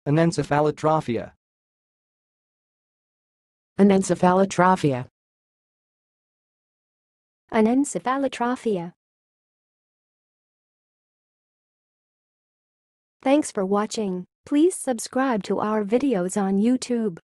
Anencephalotrophia. Anencephalotrophia. Anencephalotrophia. Thanks for watching. Please subscribe to our videos on YouTube.